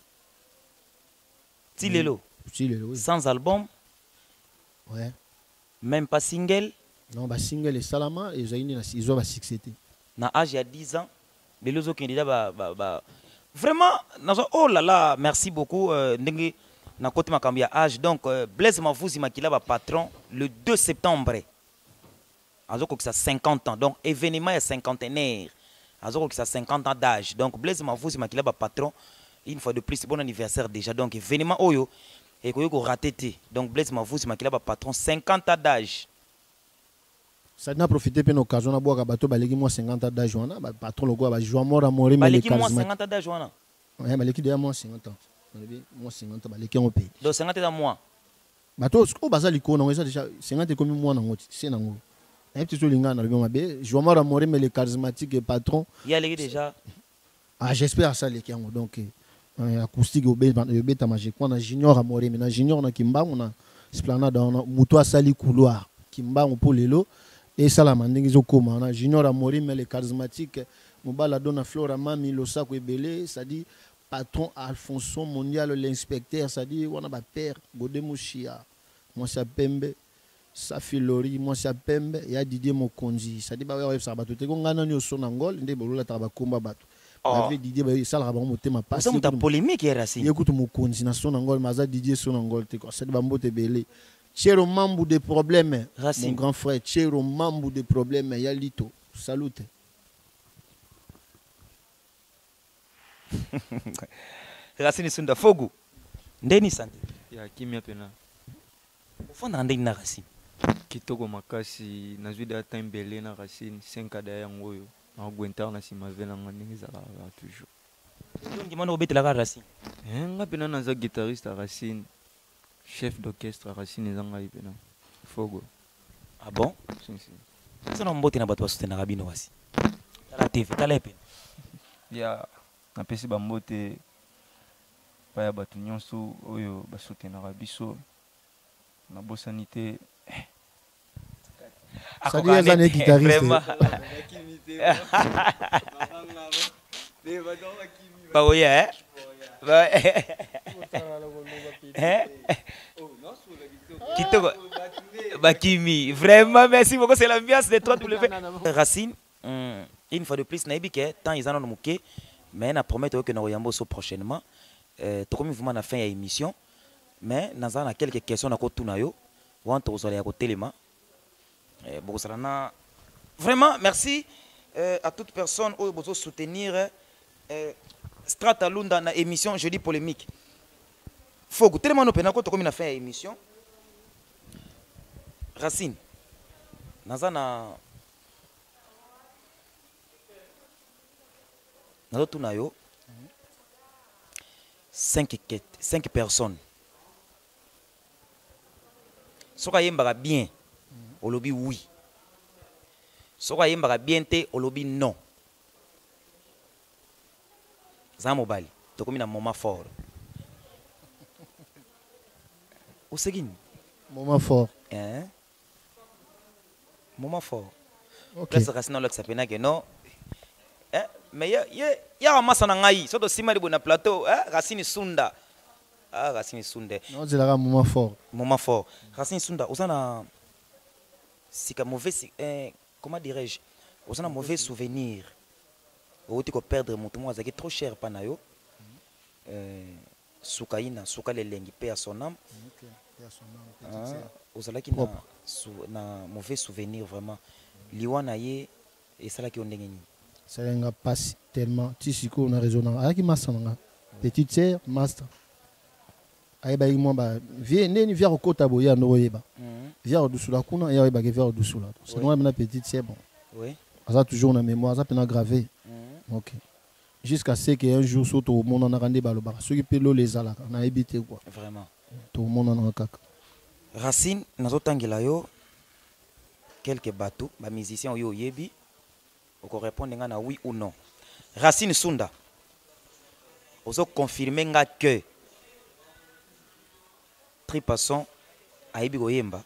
Tilelo Tilelo sans album ouais même pas single non ba single et salama et zaini na ils ont ba succès na âge ya dix ans les autres candidats ba ba, ba. Vraiment nazo oh là là merci beaucoup euh, ndenge na côté makambi ya âge donc euh, Blaise Mavouzi makila ba patron le deux septembre azoko que ça cinquante ans donc événement est cinquantenaire azoko que ça cinquante ans d'âge donc Blaise Mavouzi makila ba patron une fois de plus bon anniversaire déjà donc événement oyo et ko yoko raté donc Blaise Mavouzi makila ba patron cinquante ans d'âge ça n'a profité pour une occasion na boka bato baleki moi cinquante ans d'âge wana ba patron le quoi ba joie mort à mourir mais les baleki moi cinquante ans d'âge wana ouais baleki déjà moi cinquante ans moi cinquante ans baleki on paye donc cinquante ans mois bato o bazali ko na ça déjà cinquante comme moi na ngoti c'est nango un petit solinga na bien mabe joie mort à mourir mais les charismatiques et patron il y a les déjà ah j'espère ça les kiango donc acoustique au beta beta magique on a junior à mourir mais na junior na kimba on a esplanade on muto asali couloir kimba on pour lelo et ça la mandingi zo koma on a junior à mourir mais les charismatiques mobala dona flora mami lo sako ebele ça dit patron Alfonso mondial l'inspecteur ça dit on a ba père Godemouchia moi ça Pembe Safi Lori moi ça Pembe ya Didier Mokonzi ça dit ba ouais ça ba tout ko ngana nyo so nangol nde bolola ta ba komba bato avec Didier ba ça la ba motema passe ça muta polémique ya Racine écoute Mokonzi na so nangol maza Didier so nangol te ko ça dit ba mbote belé Chero mambu de problème mon grand frère Chero mambu de problème ya lito salute Racine Sunda Fogu ndeni sante ya kimia pena ufanda ndeni na Racine kitoko makasi nazwi da time belé na Racine cinq ada yango yo na gwenta na sima vena ngani zala toujours donc mano obetela ka Racine eh nga pena naza guitariste Racine chef d'orchestre Racine zanga pena Fogo ah bon si si ça na mbote na bato basutena kabino wasi la T V kalepe ya na pesi ba mbote pa ya batu nyonso oyo basutenaka biso na bosanité ça dit les années guitariste bah oui hein hein kitoko bakimi vraiment merci beaucoup c'est l'ambiance de trois W Racine une fois de plus na ebike tant ils en ont moqué mais na promettre que nous yambo so prochainement euh to comme vraiment na fin ya émission mais naza na quelques questions na ko tuna yo want to zola ya ko telema euh beaucoup ça na vraiment merci euh, à toute personne au besoin soutenir euh, Strata Lunda na émission jeudi polémique faut que tellement no pena ko to comme na fin ya émission Racine naza na nazo tuna yo cinq cinq personnes soka yembaka bien olobi oui soka yembaka bien te olobi non za mobali tokomi na moment fort osekini moment fort hein moment fort ok place Racine on s'appelle que non eh mais ya ya ya masa na ngai soto sima libo na plateau eh Racine Sunda ah Racine Sunda non c'est là moment fort moment fort Racine Sunda osana sika mauvais eh comment dirais-je osana mauvais souvenir oti ko perdre mon temps azaki trop cher pana yo euh sukaina suka le lengi pe à son âme ozalaki na na mauvais souvenir vraiment liwana ye et ça là qui on ndengeni ça nga passe tellement tisiko na raisonnant aki masanga petite sœur master ay ba mo ba vie neni via okota boya no yeba via odusula kuna ya yeba ke via odusula c'est moi na petite sœur bon oui ça toujours na mémoire ça pena gravé ok jusqu'à ce qu'un jour surtout au monde on a rendé baloba ceux qui pelo les ala na éviter quoi vraiment tout le monde en a kaka Racine nazotangela yo quelques bateaux ba musiciens yo yebi oko répondre nga na oui ou non Racine Sunda ozo confirmer nga que Tripasson ayebi ko yemba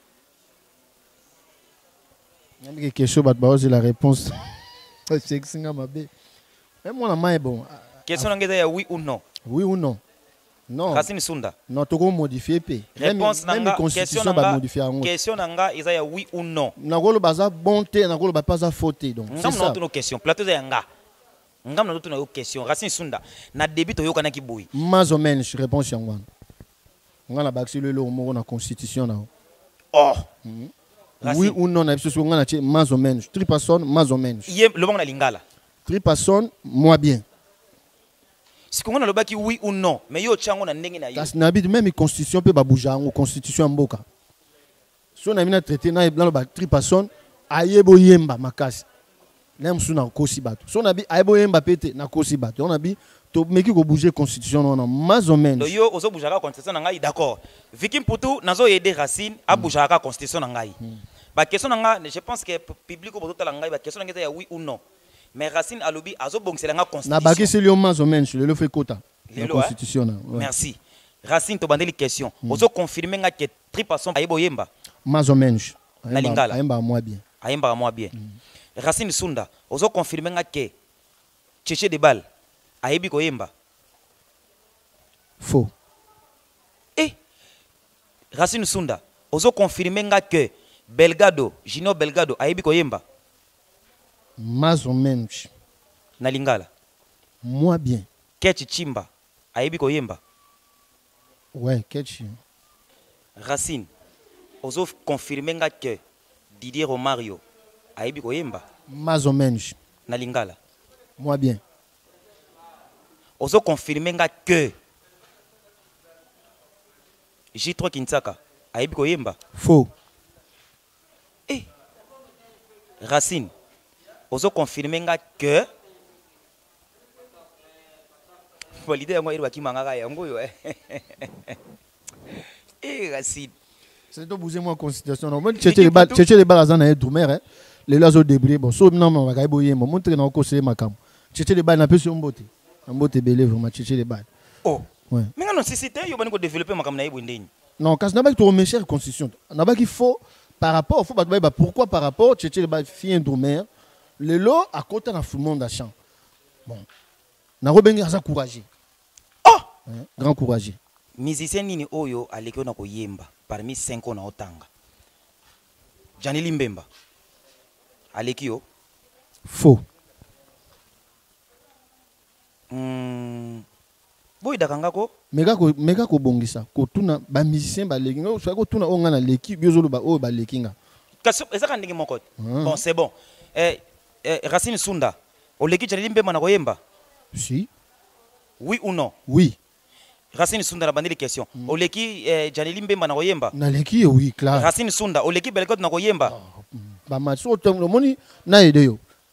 même que question bat ba la réponse c'est que singa mabe même moi na mai bon question ngeza ya oui ou non oui ou non non Racine Sunda non to ko modifier pe réponse nanga question nanga question nanga eza ya oui ou non na golo baza bonté na golo ba pas za faute donc c'est ça ngam na question plateau ya nga ngam na tuna yo question Racine Sunda na début to yo kana ki boy mais ou menos réponse ya ngwana ngana baxi le lo mo na constitution na oh oui ou non na biso ngana che mais ou menos Tripasson mais ou menos yem lo bango na lingala Tripasson moi bien si qu'on a le baki oui ou non mais yo chango na ndenge na yo parce na bit même constitution peut ba bouger en constitution mboka so na mina traité na blanc ba Tripasson ayebo yemba makasi nem suna kosi bato so na bi ayebo yemba pete na kosi bato on a bi to meki ko bouger constitution non mais ou menos yo ozo bouger ka constitution na ngai d'accord Vicky Mputu nazo aider Racine a bouger ka constitution na ngai ba question na nga je pense que public ko boto la ngai ba question na ngeza ya oui ou non mais Racine alobi azo bongsela nga constitution na baki c'est le mais ou menos le fait quota la constitution ouais. Merci Racine to bandeli question mm. ozo confirmer nga que Tripasson ayebo yemba mais ou menos na lingala ayemba moi bien ayemba moi bien mm. Racine Sunda ozo confirmer nga que Tchétché de Bal ayebi ko yemba faux eh Racine Sunda ozo confirmer nga que Belgado Junior Belgado ayebi ko yemba mais ou menos na lingala moi bien Ketchi Chimba ayebi ko yemba ouais Ketchi Racine ozo confirmer nga que Didier Romario ayebi ko yemba mais ou menos na lingala moi bien ozo confirmer nga que J trois Kinsaka ayebi ko yemba faux eh Racine ozo confirmer nga que valide yango iri bakimanga ka yango yo eh Racine c'est to bouger moi constitution non moi Tchétché les balles Tchétché les balles azana et doumer les lazo débris bon so non ma ka boye mo montre na ko se makam Tchétché les balles na peso mbote mbote belé vraiment Tchétché les balles oh ouais mais non si c'était yo bani ko développer makam na yebo ndeni non kasi na ba to remercier constitution na ba qu'il faut par rapport faut ba pourquoi par rapport Tchétché les balles fien doumer le lot à côté na tout le monde à champ bon na robenga ça courageux oh ouais, grand courageux musicien nini oyo aleki na ko yemba parmi cinq na otanga Janili Mbemba aleki yo faux hmm boy dakanga ko mega ko mega ko bongisa ko tuna ba musicien ba leki ngo so ko tuna onga na leki biozolo ba o ba lekinga kaso ezaka ndenge moko bon c'est bon eh, eh Racine Sunda oleki Janili Mbemba na ko yemba si oui ou non oui Racine Sunda na bandeli question mm. oleki eh, Janili Mbemba na ko yemba na leki oui clair Racine Sunda oleki Belkot na ko yemba ba match so to moni na ide yo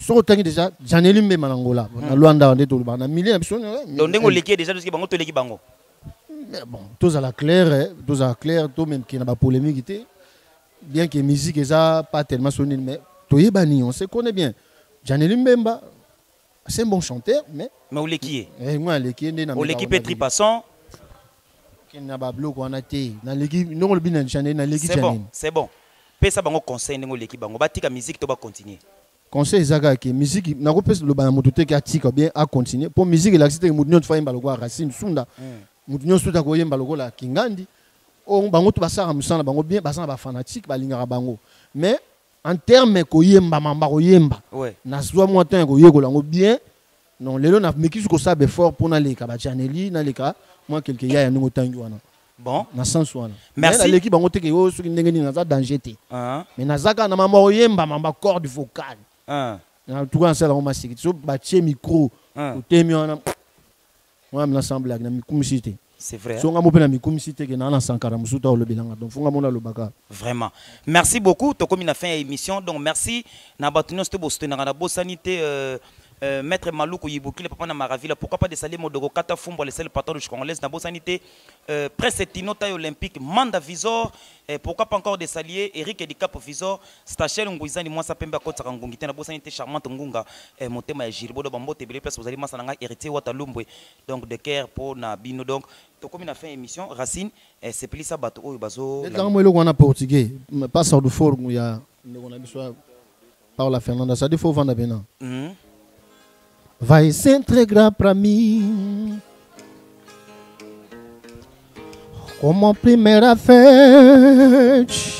so otangi déjà Janeli Mbemba na Angola na Luanda ndé to na millier biso donc ndenge oleki déjà parce que bango to leki bango mais bon tous à la claire tous à la claire tout même qui na ba polémique té bien que musique eza pas tellement sonné mais toyebani on se connaît bien Janeli Mbemba c'est un bon chanteur mais mais oleki eh moi leki ndé na oleki Petri Passon na ba bloc on a té na leki non le bin Janeli na leki c'est bon c'est bon pesa bango conseil ndenge oleki bango batika musique to ba continuer conseil ezaka que musique na ko pesa lo ba moto te ka tika bien à continuer pour musique la cité moto nyonso fa yemba lokwa Racine Sunda moto nyonso ta ko yemba lokola Kingandi o bango to basara musana bango bien basana ba fanatique ba lingaka bango mais en terme ko yemba mamba ko yemba ouais na zwa mo temps ko yekola ngo bien non lelo na meki ko sabe fort pour na leka ba Janeli na leka moi quelque ya ya ngo tangi wana bon na sens wana merci l'équipe bango te ke yo soki ndenge ni na za danger te hein mais na zaka na mamba ko yemba mamba corde vocale hein en tout cas ça on m'a sécurité so batie micro au temi on a on me l'ensemble na mikumisité c'est vrai so ngamo pe na mikumisité ke na na sankara musuta o lobelanga donc fonga mona lobaka vraiment merci beaucoup to comme na fin émission donc merci na batunyo sto bo soutenir na bo sanité euh Euh, Maître Maloukou Yiboukile, papa na Maravilla, pourquoi pas de saluer Modoro Kata Fumbo, le seul patron de congolaise, na bo sanité, euh, presse Tino Taille Olympique, Manda Visor, et pourquoi pas encore de saluer Eric Edicap Visor, Stachel Ngouizani, moi ça pembe à côté Rangongité, na bo sanité charmante Ngunga, et mon thème est Gilbo de Bambo, Tébélé, parce que vous allez m'assanger héritier Watalumbwe, donc de Caire pour na Bino, donc, to comme na fin émission, Racine, et c'est plus ça bateau, oh, bazo. Quand moi le on portugais, pas ça de fort, il y a, on a besoin par la Fernanda, ça dit faut vendre bien. Vai ser entregar pra mim como primeira vez.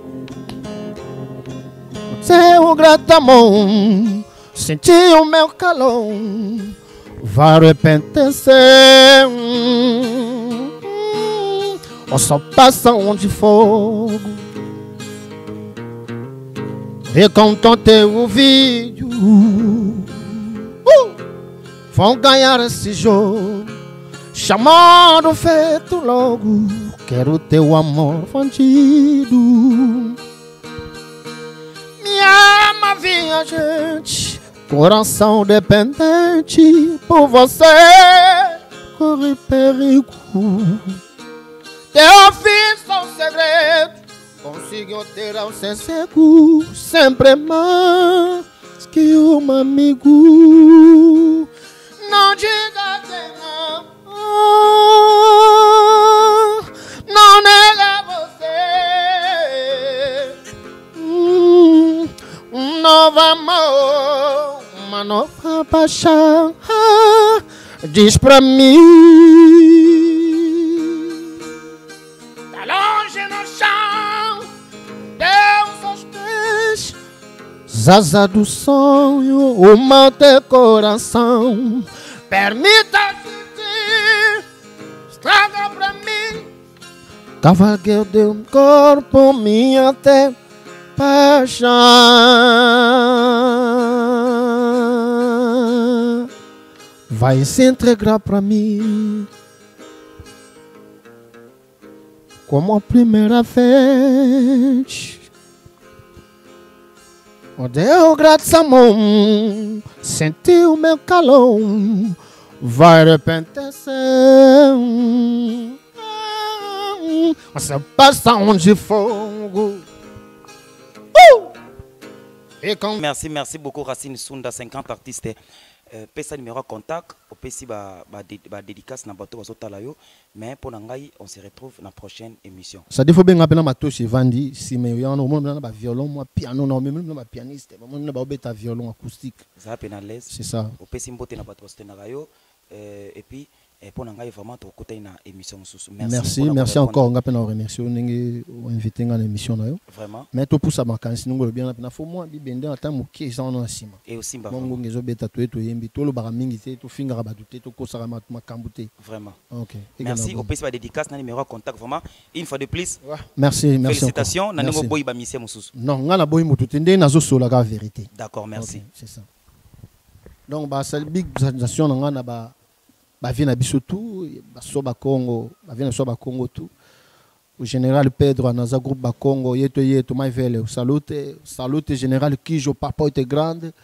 Seu grato amor, senti o meu calor, vai arrepender-se. O sol passa onde fogo, e com teu vídeo vão ganhar esse jogo, chamado feito logo. Quero teu amor bandido. Me ama, viajante, coração dependente. Por você corre perigo. Teu fim são segredos, consigo ter ao seu cego. Sempre mais que um amigo. Não diga que não, não nega você. Hum, um novo amor, uma nova paixão. Diz pra mim. Tá longe no chão, Deus aos pés. Zaza do sonho, o mal teu coração. Permita sentir, estraga pra mim. Cavalgueiro de um corpo, minha até paixão. Vai se entregar pra mim como a primeira vez. Oh Deus, graças a mão, senti o meu calor, vai arrepender-se. Você passa onde fogo. Uh! Com... Merci, merci beaucoup Racine Sunda, cinquante artistes. Euh, pesa numéro contact, au P C ba ba ba dédicace na bateau bazotala yo, mais pour nangai on se retrouve dans la prochaine émission. Ça défaut bien appelé ma touche Vandi, si mais y a un moment ba violon, moi piano, non même ba pianiste, moi na ba beta violon acoustique. Ça pénalise. C'est ça. Au P C mbote na bateau stena yo, et puis et pour nangai vraiment to côté na émission sous. Merci, merci, merci encore, on appelle remercier on invité dans l'émission na yo. Vraiment. Mais to pour ça vacances nous bien na faut moi bi bende ata moké ça on asima. Et aussi ba. Mon ngezo beta to to yembi to lo ba mingi te to finga ba te to ko sara ma kambute. Vraiment. OK. Merci au P C ba dédicace na numéro contact vraiment une fois de plus. Merci, merci. Félicitations na ngo boy ba mission mususu. Non, ngala boy mutu tende nazo sola ka vérité. D'accord, merci. Okay, c'est ça. Donc ba sal big sensation nga na ba ba vie na biso tout, ba so ba Congo, ba vie na so ba Congo tout. O général Pedro naza groupe ba Congo yeto yeto mai vele salute, salute général Kijo papa était grande.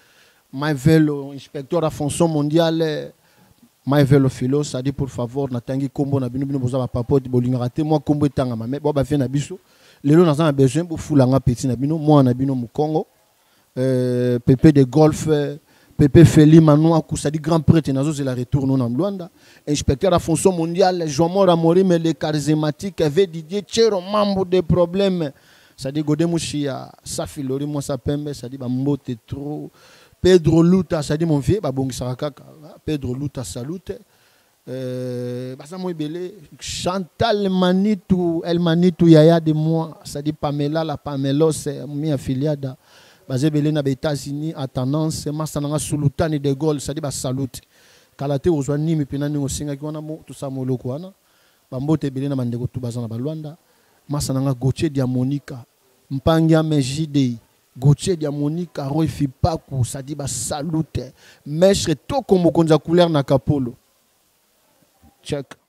Maïvelo, inspecteur à fonction mondiale, Maïvelo Philo, ça dit pour favor, Natangi Kombo, Nabino Bino Boza, Papote, Bolingate, moi Kombo Tanga, mais Boba fait Nabiso. Les lots, nous avons besoin pour Foulanga Petit Nabino, moi Nabino Mukongo, Pépé de golf, Pépé Feli Manoua, ça dit grand prêtre, Nazo, c'est la retour non en Luanda. Inspecteur à fonction mondiale, Jean-Maud Amori, mais les charismatiques, avait Didier Tchero, membre des problèmes. Ça dit Godé Mouchia, Safi Lori, moi ça pembe, ça dit Bambote trop. Pedro Luta, ça dit mon vieux, Babong Sarakaka, Pedro Luta salute. Euh, Chantal Manitou, El Manitou Yaya de moi, ça dit Pamela, la Pamela, c'est mi affiliada. Basé belé na États-Unis, à tendance, Massananga Sulutani de Gaulle, ça dit ba salute. Kalate aux ni mi pinani au singa qui wana mo tout ça molo kwana. Bambote belé na mandego tout bazana balwanda. Massananga Gauthier Diamonica, Mpangia Mejide. Gauthier Diamonica, Roy Fipaku, ça dit ba salute. Maître to comme konza couleur na kapolo. Check.